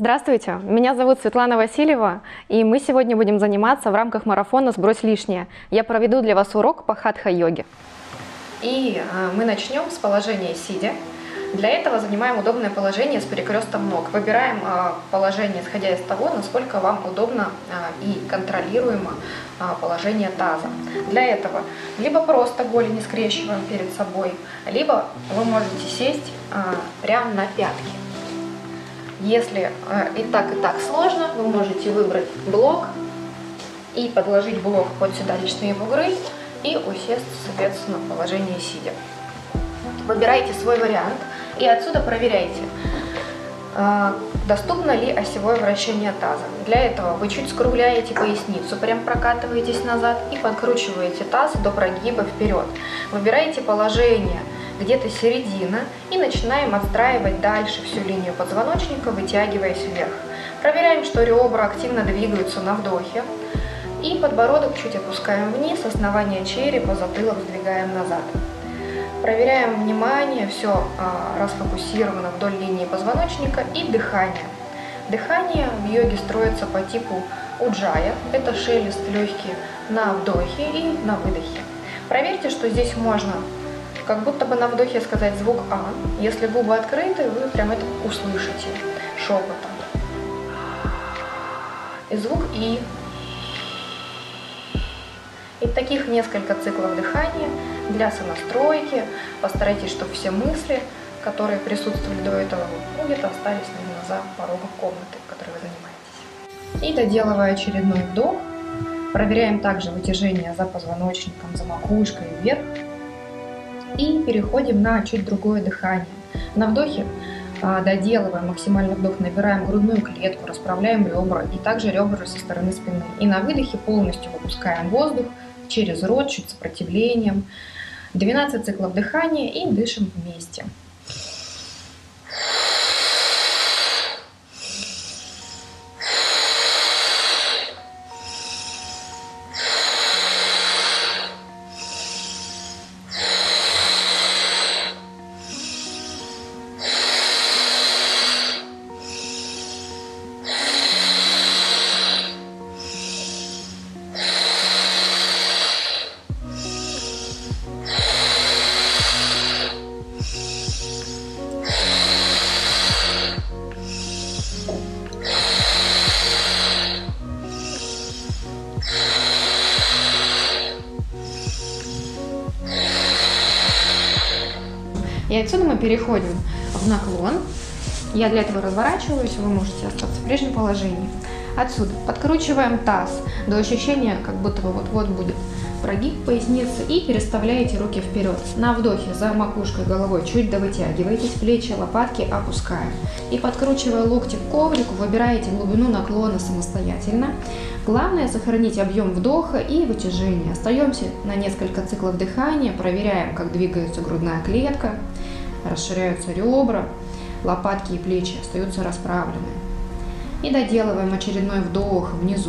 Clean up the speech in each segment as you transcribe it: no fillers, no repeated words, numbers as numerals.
Здравствуйте, меня зовут Светлана Васильева, и мы сегодня будем заниматься в рамках марафона «Сбрось лишнее». Я проведу для вас урок по хатха-йоге. И мы начнем с положения сидя. Для этого занимаем удобное положение с перекрестом ног. Выбираем положение, исходя из того, насколько вам удобно и контролируемо положение таза. Для этого либо просто голени скрещиваем перед собой, либо вы можете сесть прямо на пятки. Если и так сложно, вы можете выбрать блок и подложить блок под седалищные бугры и усесть, соответственно, в положении сидя. Выбирайте свой вариант и отсюда проверяйте, доступно ли осевое вращение таза. Для этого вы чуть скругляете поясницу, прям прокатываетесь назад и подкручиваете таз до прогиба вперед. Выбираете положение где-то середина и начинаем отстраивать дальше всю линию позвоночника, вытягиваясь вверх. Проверяем, что ребра активно двигаются на вдохе и подбородок чуть опускаем вниз, основание черепа, затылок сдвигаем назад. Проверяем внимание, все расфокусировано вдоль линии позвоночника и дыхание. Дыхание в йоге строится по типу уджая, это шелест легкий на вдохе и на выдохе. Проверьте, что здесь можно как будто бы на вдохе сказать звук А. Если губы открыты, вы прям это услышите шепотом. И звук И. И таких несколько циклов дыхания для сонастройки. Постарайтесь, чтобы все мысли, которые присутствовали до этого, где-то остались за порогом комнаты, в которой вы занимаетесь. И доделывая очередной вдох, проверяем также вытяжение за позвоночником, за макушкой вверх. И переходим на чуть другое дыхание. На вдохе доделываем максимальный вдох, набираем грудную клетку, расправляем ребра и также ребра со стороны спины. И на выдохе полностью выпускаем воздух через рот, чуть сопротивлением. 12 циклов дыхания и дышим вместе. И отсюда мы переходим в наклон. Я для этого разворачиваюсь, вы можете остаться в прежнем положении. Отсюда подкручиваем таз до ощущения, как будто бы вот-вот будет прогиб поясницы, и переставляете руки вперед. На вдохе за макушкой головой чуть довытягиваетесь, плечи, лопатки опускаем. И подкручивая локти к коврику, выбираете глубину наклона самостоятельно. Главное сохранить объем вдоха и вытяжения. Остаемся на несколько циклов дыхания, проверяем, как двигается грудная клетка, расширяются ребра, лопатки и плечи остаются расправлены. И доделываем очередной вдох внизу.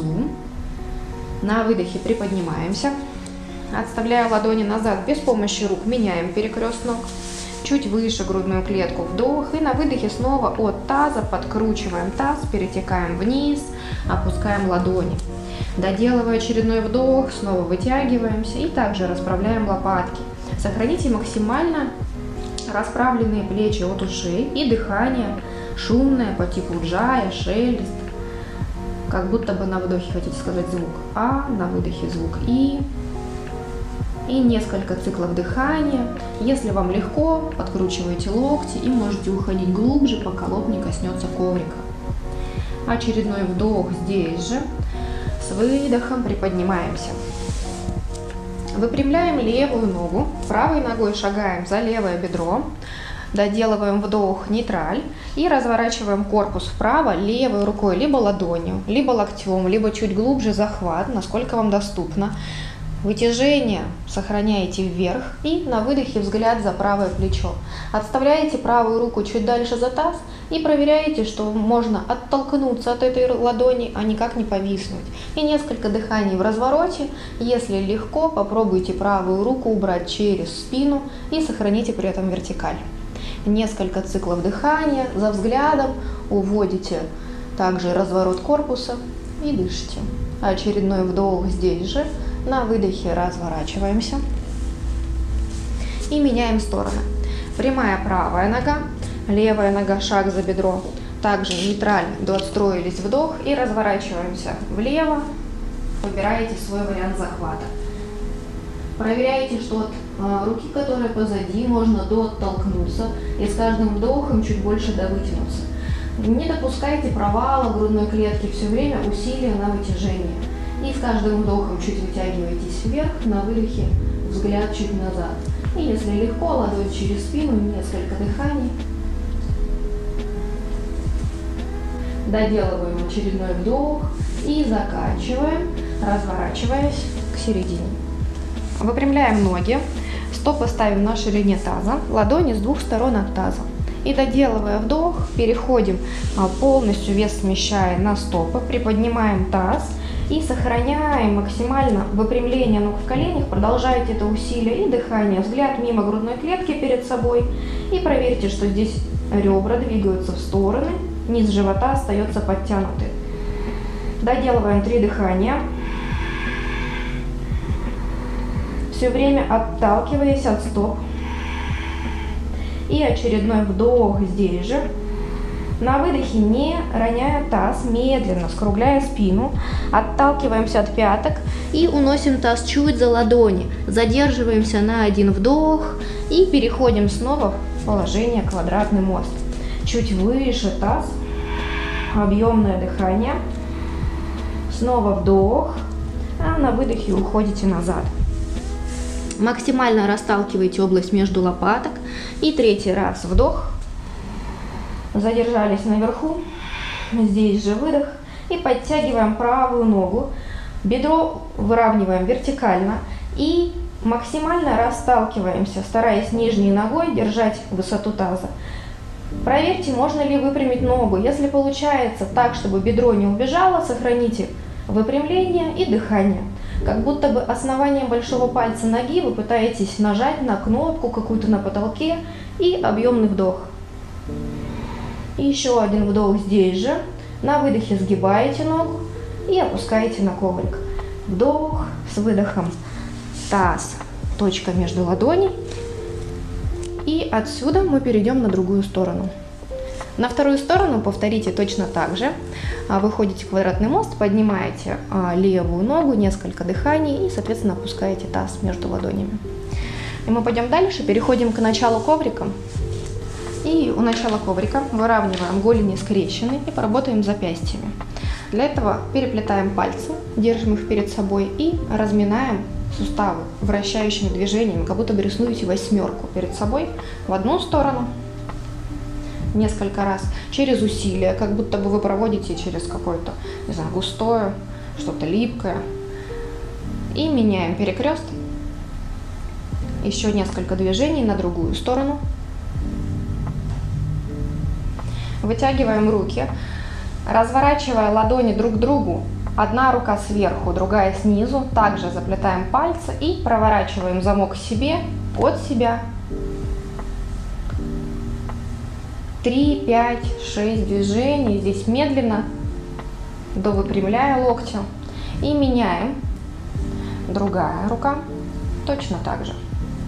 На выдохе приподнимаемся, отставляя ладони назад без помощи рук, меняем перекрест ног. Чуть выше грудную клетку вдох, и на выдохе снова от таза подкручиваем таз, перетекаем вниз, опускаем ладони. Доделывая очередной вдох, снова вытягиваемся и также расправляем лопатки. Сохраните максимально расправленные плечи от ушей и дыхание шумное по типу уджая, шелест. Как будто бы на вдохе хотите сказать звук А, на выдохе звук И. И несколько циклов дыхания. Если вам легко, подкручивайте локти и можете уходить глубже, пока лоб не коснется коврика. Очередной вдох здесь же. С выдохом приподнимаемся. Выпрямляем левую ногу, правой ногой шагаем за левое бедро. Доделываем вдох нейтраль и разворачиваем корпус вправо левой рукой, либо ладонью, либо локтем, либо чуть глубже захват, насколько вам доступно. Вытяжение сохраняете вверх и на выдохе взгляд за правое плечо. Отставляете правую руку чуть дальше за таз и проверяете, что можно оттолкнуться от этой ладони, а никак не повиснуть. И несколько дыханий в развороте. Если легко, попробуйте правую руку убрать через спину и сохраните при этом вертикаль. Несколько циклов дыхания, за взглядом уводите Также разворот корпуса и дышите. Очередной вдох здесь же. На выдохе разворачиваемся и меняем стороны. Прямая правая нога, левая нога, шаг за бедро. Также нейтрально доотстроились, вдох и разворачиваемся влево. Выбираете свой вариант захвата. Проверяете, что от руки, которая позади, можно дооттолкнуться и с каждым вдохом чуть больше довытянуться. Не допускайте провала грудной клетки, все время усилия на вытяжение. И с каждым вдохом чуть вытягивайтесь вверх, на выдохе взгляд чуть назад. И если легко, ладонь через спину, несколько дыханий. Доделываем очередной вдох и заканчиваем, разворачиваясь к середине. Выпрямляем ноги, стопы ставим на ширине таза, ладони с двух сторон от таза. И доделывая вдох, переходим полностью, вес смещая на стопы, приподнимаем таз и сохраняем максимально выпрямление ног в коленях. Продолжайте это усилие и дыхание, взгляд мимо грудной клетки перед собой. И проверьте, что здесь ребра двигаются в стороны, низ живота остается подтянутый. Доделываем 3 дыхания. Все время отталкиваясь от стоп. И очередной вдох здесь же. На выдохе, не роняя таз, медленно скругляя спину, отталкиваемся от пяток и уносим таз чуть за ладони. Задерживаемся на один вдох и переходим снова в положение квадратный мост. Чуть выше таз, объемное дыхание. Снова вдох, а на выдохе уходите назад. Максимально расталкивайте область между лопаток. И 3-й раз вдох. Задержались наверху. Здесь же выдох. И подтягиваем правую ногу. Бедро выравниваем вертикально. И максимально расталкиваемся, стараясь нижней ногой держать высоту таза. Проверьте, можно ли выпрямить ногу. Если получается так, чтобы бедро не убежало, сохраните выпрямление и дыхание. Как будто бы основанием большого пальца ноги вы пытаетесь нажать на кнопку какую-то на потолке, и объемный вдох. И еще один вдох здесь же. На выдохе сгибаете ногу и опускаете на коврик. Вдох с выдохом. Таз, точка между ладоней. И отсюда мы перейдем на другую сторону. На вторую сторону повторите точно так же. Выходите в квадратный мост, поднимаете левую ногу, несколько дыханий и, соответственно, опускаете таз между ладонями. И мы пойдем дальше, переходим к началу коврика. И у начала коврика выравниваем голени скрещены и поработаем запястьями. Для этого переплетаем пальцы, держим их перед собой и разминаем суставы вращающими движениями, как будто бы рисуете 8 перед собой в одну сторону. Несколько раз через усилие, как будто бы вы проводите через какое-то, не знаю, густое, что-то липкое. И меняем перекрест. Еще несколько движений на другую сторону. Вытягиваем руки, разворачивая ладони друг к другу. Одна рука сверху, другая снизу. Также заплетаем пальцы и проворачиваем замок к себе, под себя. 3, 5, 6 движений. Здесь медленно, довыпрямляя локти. И меняем. Другая рука. Точно так же.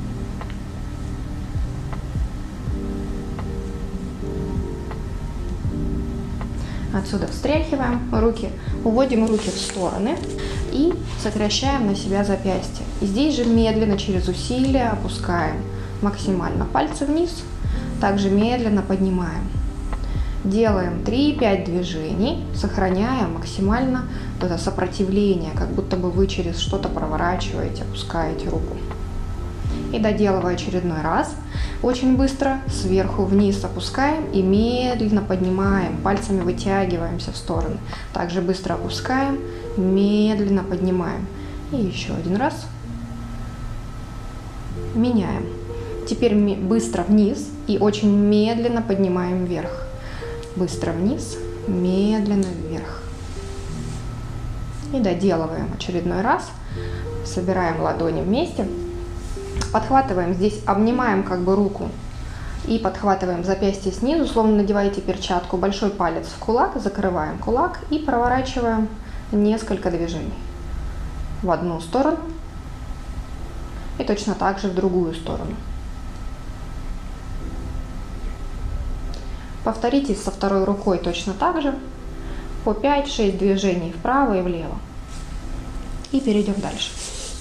Отсюда встряхиваем руки, уводим руки в стороны и сокращаем на себя запястье. И здесь же медленно через усилие опускаем максимально пальцы вниз. Также медленно поднимаем. Делаем 3-5 движений, сохраняя максимально это сопротивление, как будто бы вы через что-то проворачиваете, опускаете руку. И доделывая очередной раз, очень быстро сверху вниз опускаем и медленно поднимаем, пальцами вытягиваемся в стороны. Также быстро опускаем, медленно поднимаем. И еще один раз. Меняем. Теперь быстро вниз и очень медленно поднимаем вверх. Быстро вниз, медленно вверх. И доделываем очередной раз. Собираем ладони вместе. Подхватываем здесь, обнимаем как бы руку И подхватываем запястье снизу, словно надеваете перчатку. Большой палец в кулак, закрываем кулак и проворачиваем несколько движений. В одну сторону и точно так же в другую сторону. Повторите со второй рукой точно так же. По 5-6 движений вправо и влево. И перейдем дальше.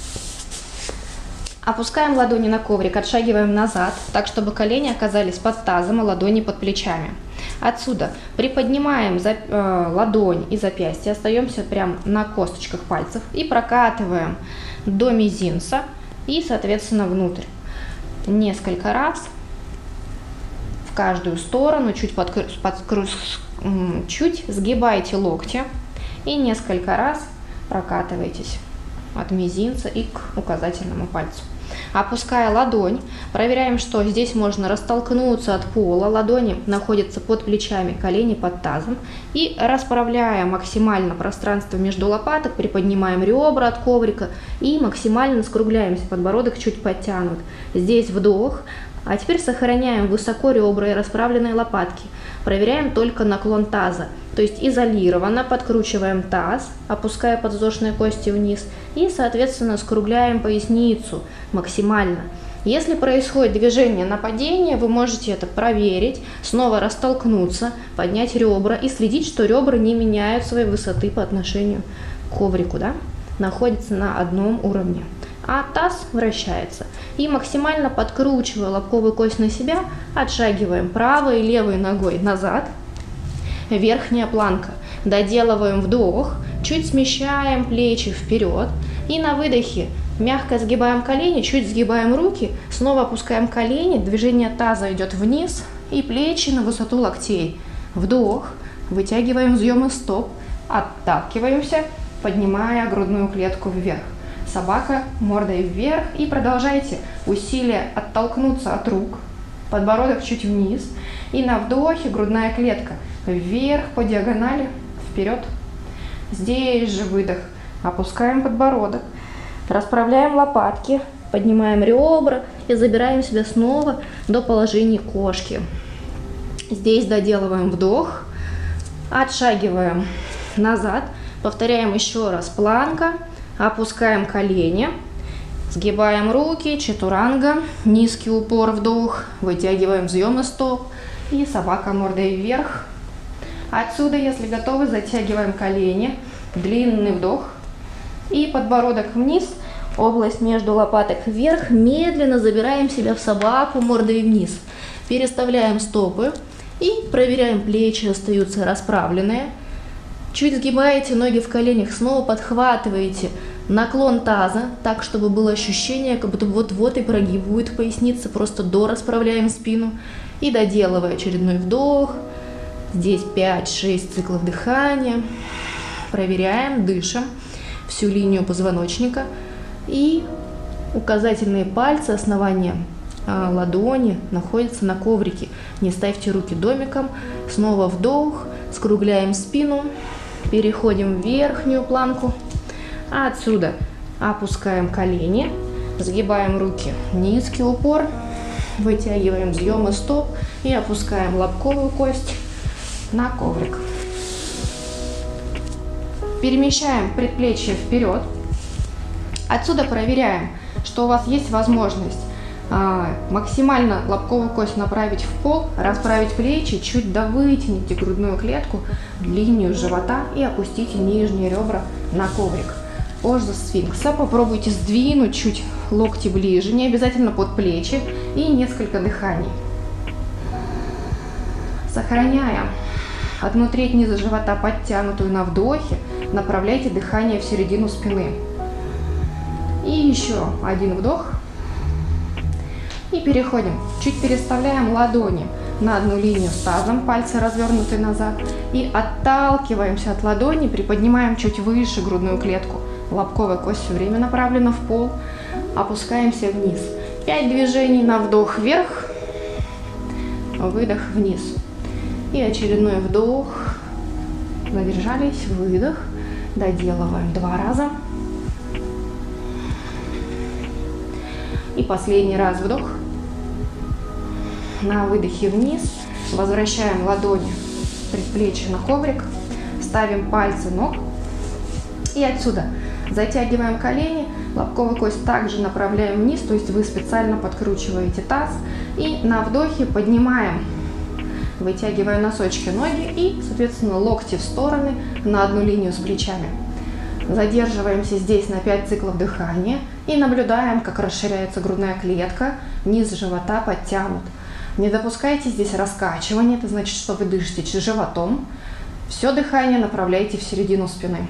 Опускаем ладони на коврик, отшагиваем назад, так чтобы колени оказались под тазом, а ладони под плечами. Отсюда приподнимаем ладонь и запястье, остаемся прямо на косточках пальцев и прокатываем до мизинца и, соответственно, внутрь. Несколько раз в каждую сторону, чуть сгибайте локти и несколько раз прокатывайтесь от мизинца и к указательному пальцу. Опуская ладонь, проверяем, что здесь можно растолкнуться от пола, ладони находятся под плечами, колени под тазом. И расправляя максимально пространство между лопаток, приподнимаем ребра от коврика и максимально скругляемся, подбородок чуть подтянут. Здесь вдох, а теперь сохраняем высоко ребра и расправленные лопатки. Проверяем только наклон таза, то есть изолированно подкручиваем таз, опуская подвздошные кости вниз и, соответственно, скругляем поясницу максимально. Если происходит движение на падение, вы можете это проверить, снова растолкнуться, поднять ребра и следить, что ребра не меняют своей высоты по отношению к коврику, находятся на одном уровне. А таз вращается. И максимально подкручивая лобковую кость на себя, отшагиваем правой и левой ногой назад. Верхняя планка. Доделываем вдох, чуть смещаем плечи вперед. И на выдохе мягко сгибаем колени, чуть сгибаем руки, снова опускаем колени, движение таза идет вниз и плечи на высоту локтей. Вдох, вытягиваем взъемы стоп, отталкиваемся, поднимая грудную клетку вверх. Собака мордой вверх и продолжайте усилие оттолкнуться от рук, подбородок чуть вниз и на вдохе грудная клетка вверх по диагонали, вперед. Здесь же выдох, опускаем подбородок, расправляем лопатки, поднимаем ребра и забираем себя снова до положения кошки. Здесь доделываем вдох, отшагиваем назад, повторяем еще раз планка. Опускаем колени, сгибаем руки, чатуранга, низкий упор, вдох, вытягиваем взъемы стоп и собака мордой вверх. Отсюда, если готовы, затягиваем колени, длинный вдох и подбородок вниз, область между лопаток вверх, медленно забираем себя в собаку мордой вниз. Переставляем стопы и проверяем, плечи остаются расправленные. Чуть сгибаете ноги в коленях, снова подхватываете наклон таза, так, чтобы было ощущение, как будто вот-вот и прогибывает поясница, просто дорасправляем спину. И доделывая очередной вдох, здесь 5-6 циклов дыхания. Проверяем, дышим всю линию позвоночника. И указательные пальцы, основания ладони находятся на коврике. Не ставьте руки домиком. Снова вдох, скругляем спину. Переходим в верхнюю планку, а отсюда опускаем колени, сгибаем руки, низкий упор, вытягиваем взъемы стоп и опускаем лобковую кость на коврик. Перемещаем предплечье вперед. Отсюда проверяем, что у вас есть возможность максимально лобковую кость направить в пол, расправить плечи, чуть вытяните грудную клетку, линию живота и опустите нижние ребра на коврик. Поза сфинкса. Попробуйте сдвинуть чуть локти ближе, не обязательно под плечи, и несколько дыханий. Сохраняя одну треть низа живота подтянутую на вдохе, направляйте дыхание в середину спины. И еще один вдох. И переходим. Чуть переставляем ладони на одну линию с тазом, пальцы развернуты назад. И отталкиваемся от ладони, приподнимаем чуть выше грудную клетку. Лобковая кость все время направлена в пол. Опускаемся вниз. 5 движений на вдох вверх, выдох вниз. И очередной вдох. Задержались, выдох. Доделываем 2 раза. И последний раз вдох. На выдохе вниз. Возвращаем ладони, предплечье на коврик. Ставим пальцы ног. И отсюда затягиваем колени. Лобковую кость также направляем вниз, то есть вы специально подкручиваете таз. И на вдохе поднимаем, вытягивая носочки ноги и, соответственно, локти в стороны на одну линию с плечами. Задерживаемся здесь на 5 циклов дыхания и наблюдаем, как расширяется грудная клетка, низ живота подтянут. Не допускайте здесь раскачивания, это значит, что вы дышите животом. Все дыхание направляйте в середину спины.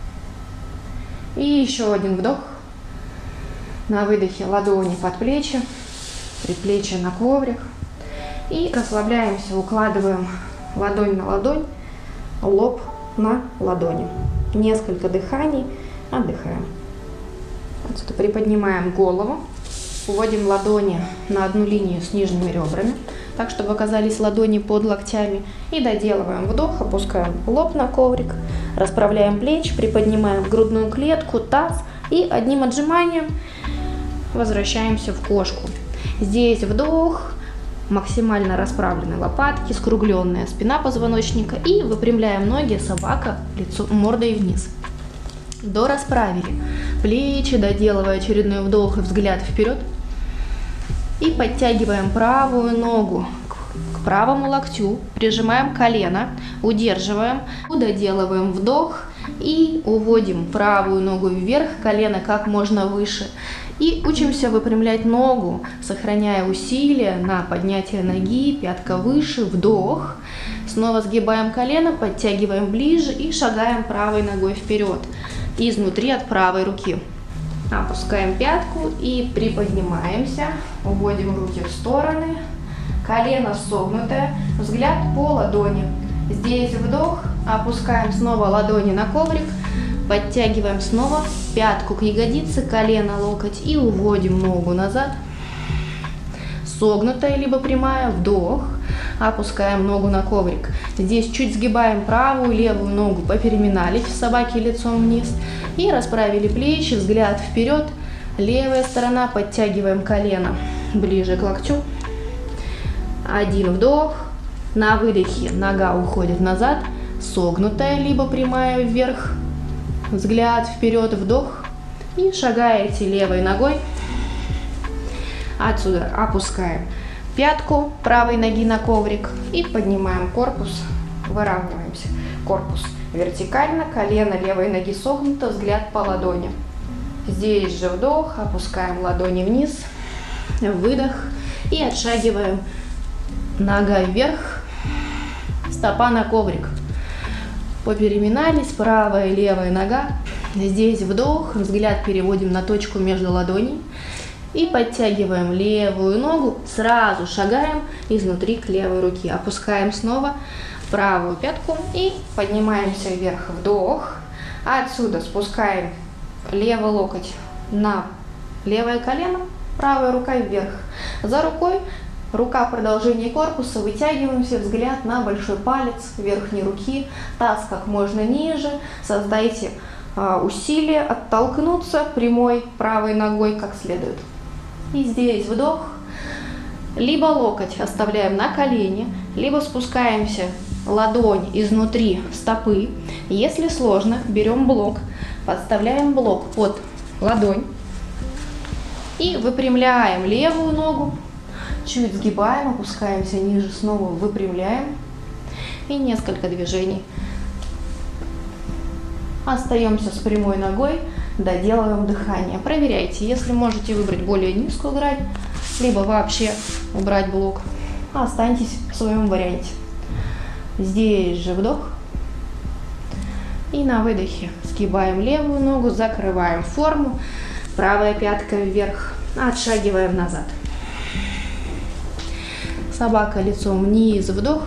И еще один вдох. На выдохе ладони под плечи, предплечье на коврик. И расслабляемся, укладываем ладонь на ладонь, лоб на ладони. Несколько дыханий, отдыхаем. Отсюда приподнимаем голову, уводим ладони на одну линию с нижними ребрами, так, чтобы оказались ладони под локтями. И доделываем вдох, опускаем лоб на коврик, расправляем плечи, приподнимаем грудную клетку, таз и одним отжиманием возвращаемся в кошку. Здесь вдох, максимально расправленные лопатки, скругленная спина позвоночника и выпрямляем ноги, собака, лицо, мордой вниз. Дорасправили плечи, доделывая очередной вдох и взгляд вперед. И подтягиваем правую ногу к правому локтю, прижимаем колено, удерживаем, доделываем вдох и уводим правую ногу вверх, колено как можно выше. И учимся выпрямлять ногу, сохраняя усилие на поднятие ноги, пятка выше, вдох. Снова сгибаем колено, подтягиваем ближе и шагаем правой ногой вперед, изнутри от правой руки. Опускаем пятку и приподнимаемся, уводим руки в стороны, колено согнутое, взгляд по ладони. Здесь вдох, опускаем снова ладони на коврик, подтягиваем снова пятку к ягодице, колено, локоть и уводим ногу назад. Согнутая либо прямая, вдох, опускаем ногу на коврик. Здесь чуть сгибаем правую, левую ногу, попереминались в собаке лицом вниз и расправили плечи, взгляд вперед. Левая сторона, подтягиваем колено ближе к локтю. Один вдох, на выдохе нога уходит назад, согнутая либо прямая вверх. Взгляд вперед, вдох и шагаете левой ногой. Отсюда опускаем пятку правой ноги на коврик и поднимаем корпус, выравниваемся. Корпус вертикально, колено левой ноги согнуто, взгляд по ладони. Здесь же вдох, опускаем ладони вниз, выдох и отшагиваем нога вверх, стопа на коврик. Попереминались, правая и левая нога. Здесь вдох, взгляд переводим на точку между ладоней. И подтягиваем левую ногу, сразу шагаем изнутри к левой руке. Опускаем снова правую пятку и поднимаемся вверх, вдох. Отсюда спускаем левый локоть на левое колено, правая рука вверх. За рукой рука в продолжении корпуса, вытягиваемся, взгляд на большой палец верхней руки, таз как можно ниже, создайте усилие оттолкнуться прямой правой ногой как следует. И здесь вдох, либо локоть оставляем на колени, либо спускаемся ладонь изнутри стопы. Если сложно, берем блок, подставляем блок под ладонь и выпрямляем левую ногу. Чуть сгибаем, опускаемся ниже, снова выпрямляем. И несколько движений. Остаемся с прямой ногой, доделываем дыхание. Проверяйте, если можете выбрать более низкую грань, либо вообще убрать блок, останьтесь в своем варианте. Здесь же вдох. И на выдохе сгибаем левую ногу, закрываем форму, правая пятка вверх, отшагиваем назад. Собака лицом вниз, вдох.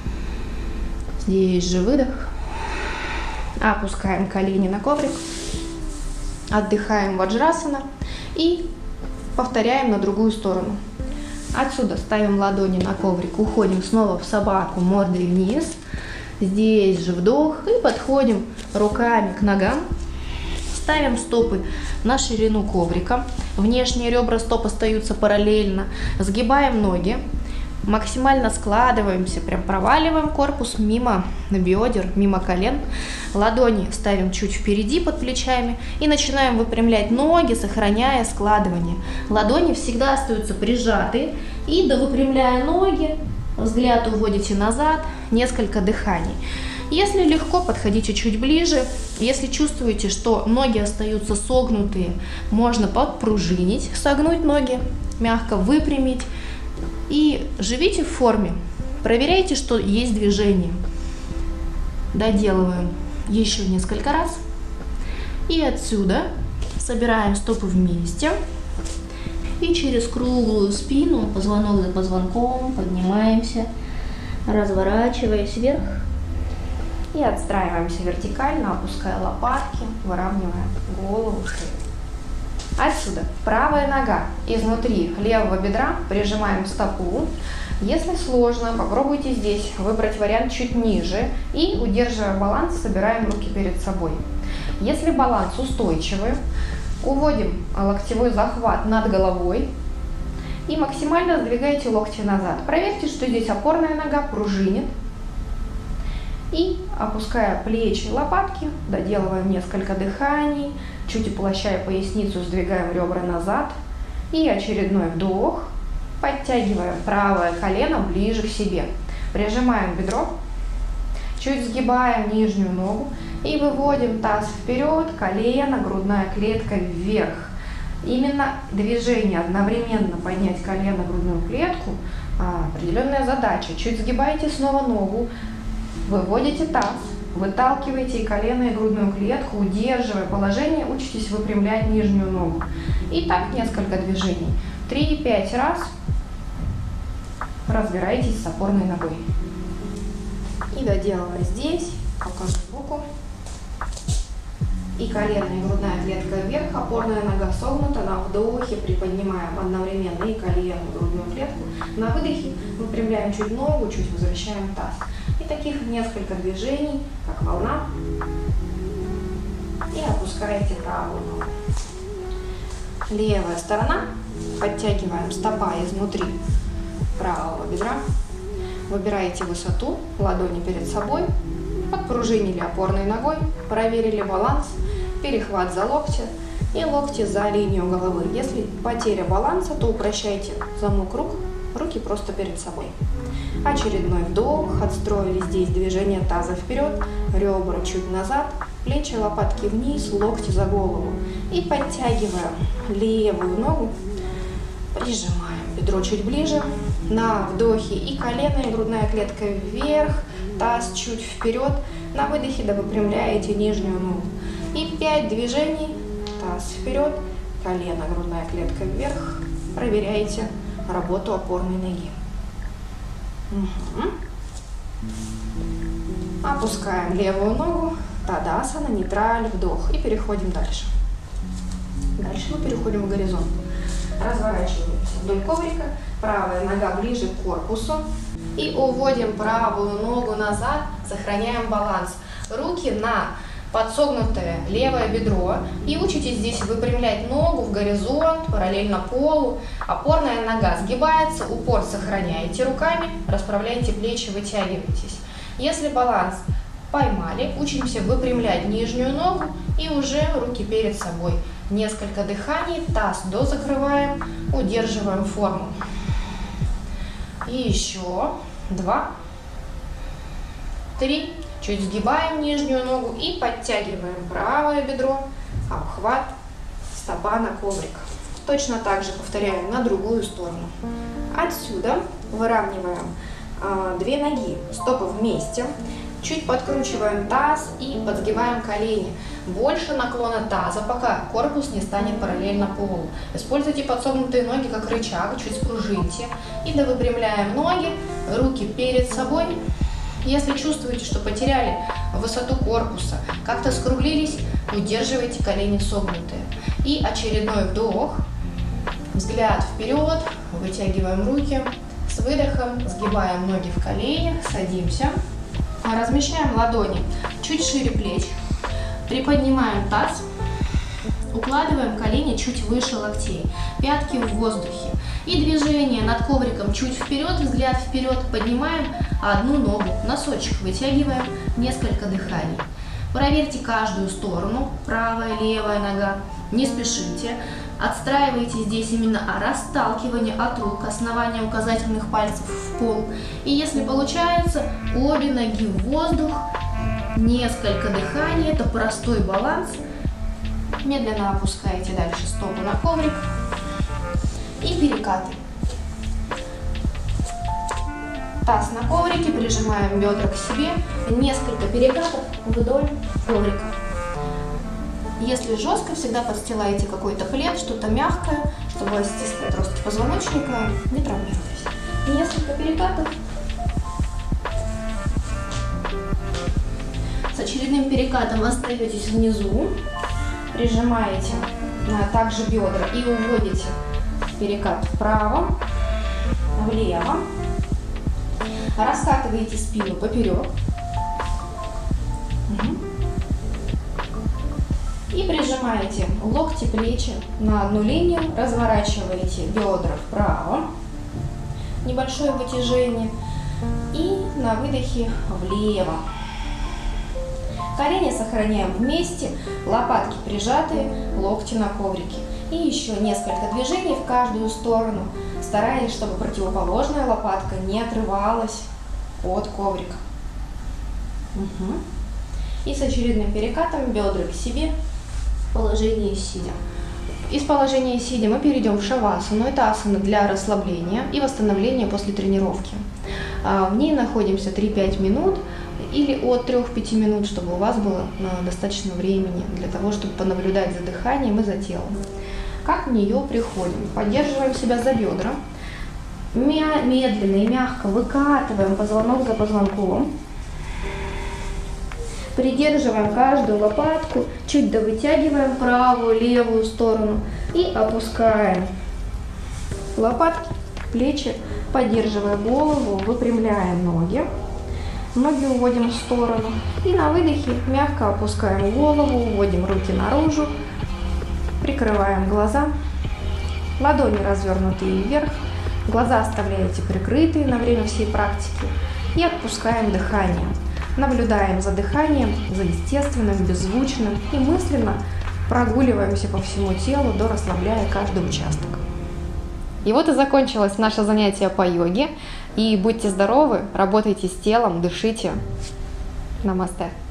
Здесь же выдох. Опускаем колени на коврик. Отдыхаем ваджрасана. И повторяем на другую сторону. Отсюда ставим ладони на коврик. Уходим снова в собаку мордой вниз. Здесь же вдох. И подходим руками к ногам. Ставим стопы на ширину коврика. Внешние ребра стоп остаются параллельно. Сгибаем ноги. Максимально складываемся, прям проваливаем корпус мимо бедер, мимо колен. Ладони ставим чуть впереди под плечами и начинаем выпрямлять ноги, сохраняя складывание. Ладони всегда остаются прижаты. И довыпрямляя ноги, взгляд уводите назад, несколько дыханий. Если легко, подходите чуть ближе. Если чувствуете, что ноги остаются согнутые, можно подпружинить, согнуть ноги, мягко выпрямить. И живите в форме. Проверяйте, что есть движение. Доделываем еще несколько раз. И отсюда собираем стопы вместе. И через круглую спину, позвонок за позвонком, поднимаемся, разворачиваясь вверх. И отстраиваемся вертикально, опуская лопатки, выравнивая голову. Отсюда правая нога изнутри левого бедра, прижимаем стопу. Если сложно, попробуйте здесь выбрать вариант чуть ниже и, удерживая баланс, собираем руки перед собой. Если баланс устойчивый, уводим локтевой захват над головой и максимально сдвигайте локти назад. Проверьте, что здесь опорная нога пружинит. И, опуская плечи и лопатки, доделываем несколько дыханий, чуть уплощая поясницу, сдвигаем ребра назад. И очередной вдох. Подтягиваем правое колено ближе к себе. Прижимаем бедро, чуть сгибаем нижнюю ногу и выводим таз вперед, колено, грудная клетка вверх. Именно движение одновременно поднять колено, грудную клетку – определенная задача. Чуть сгибаете снова ногу. Выводите таз, выталкиваете и колено, и грудную клетку, удерживая положение, учитесь выпрямлять нижнюю ногу. И так несколько движений. 3-5 раз разбирайтесь с опорной ногой. И доделывая здесь, покажу сбоку. И колено, и грудная клетка вверх, опорная нога согнута, на вдохе приподнимаем одновременно и колено, и грудную клетку. На выдохе выпрямляем чуть ногу, чуть возвращаем таз. И таких несколько движений, как волна. И опускаете правую ногу. Левая сторона. Подтягиваем стопа изнутри правого бедра. Выбираете высоту, ладони перед собой. Подпружинили опорной ногой, проверили баланс, перехват за локти и локти за линию головы. Если потеря баланса, то упрощайте замок рук, руки просто перед собой. Очередной вдох, отстроили здесь движение таза вперед, ребра чуть назад, плечи, лопатки вниз, локти за голову. И подтягиваем левую ногу, прижимаем бедро чуть ближе, на вдохе и колено, и грудная клетка вверх, таз чуть вперед, на выдохе довыпрямляете нижнюю ногу. И 5 движений, таз вперед, колено, грудная клетка вверх, проверяете работу опорной ноги. Опускаем левую ногу, тадасана, нейтраль, вдох и переходим дальше. Дальше мы переходим в горизонт. Разворачиваемся вдоль коврика, правая нога ближе к корпусу и уводим правую ногу назад, сохраняем баланс. Руки на подсогнутое левое бедро и учитесь здесь выпрямлять ногу в горизонт, параллельно полу. Опорная нога сгибается, упор сохраняете руками, расправляете плечи, вытягиваетесь. Если баланс поймали, учимся выпрямлять нижнюю ногу и уже руки перед собой. Несколько дыханий, таз дозакрываем, удерживаем форму. И еще 2, 3. Чуть сгибаем нижнюю ногу и подтягиваем правое бедро, обхват, стопа на коврик. Точно так же повторяем на другую сторону. Отсюда выравниваем 2 ноги, стопы вместе. Чуть подкручиваем таз и подсгибаем колени. Больше наклона таза, пока корпус не станет параллельно полу. Используйте подсогнутые ноги как рычаг, чуть спружиньте. И довыпрямляем ноги, руки перед собой. Если чувствуете, что потеряли высоту корпуса, как-то скруглились, удерживайте колени согнутые. И очередной вдох, взгляд вперед, вытягиваем руки. С выдохом сгибаем ноги в коленях, садимся. Размещаем ладони чуть шире плеч, приподнимаем таз, укладываем колени чуть выше локтей, пятки в воздухе И движение над ковриком чуть вперед, взгляд вперед, поднимаем одну ногу, носочек вытягиваем, несколько дыханий. Проверьте каждую сторону, правая, левая нога, не спешите. Отстраивайте здесь именно расталкивание от рук, основание указательных пальцев в пол. И если получается, обе ноги в воздух, несколько дыханий, это простой баланс. Медленно опускаете дальше стопу на коврик и перекаты. Таз на коврике, прижимаем бедра к себе, несколько перекатов вдоль коврика. Если жестко, всегда подстилаете какой-то плед, что-то мягкое, чтобы стиснуть отростки позвоночника, не травмируйтесь. Несколько перекатов. С очередным перекатом остаетесь внизу, прижимаете также бедра и уводите перекат вправо, влево. Раскатываете спину поперек. И прижимаете локти, плечи на одну линию, разворачиваете бедра вправо, небольшое вытяжение, и на выдохе влево. Колени сохраняем вместе, лопатки прижатые, локти на коврике. И еще несколько движений в каждую сторону, стараясь, чтобы противоположная лопатка не отрывалась от коврика. И с очередным перекатом бедра к себе. Положение сидя. Из положения сидя мы перейдем в шавасану. Это асана для расслабления и восстановления после тренировки. В ней находимся 3-5 минут или от 3-5 минут, чтобы у вас было достаточно времени для того, чтобы понаблюдать за дыханием и за телом. Как в нее приходим? Поддерживаем себя за бедра, медленно и мягко выкатываем позвонок за позвонком. Придерживаем каждую лопатку, чуть довытягиваем правую, левую сторону и опускаем лопатки, плечи, поддерживая голову, выпрямляем ноги. Ноги уводим в сторону и на выдохе мягко опускаем голову, уводим руки наружу, прикрываем глаза, ладони развернутые вверх, глаза оставляете прикрытые на время всей практики и отпускаем дыхание. Наблюдаем за дыханием, за естественным, беззвучным и мысленно прогуливаемся по всему телу, расслабляя каждый участок. И вот и закончилось наше занятие по йоге. И будьте здоровы, работайте с телом, дышите. Намасте.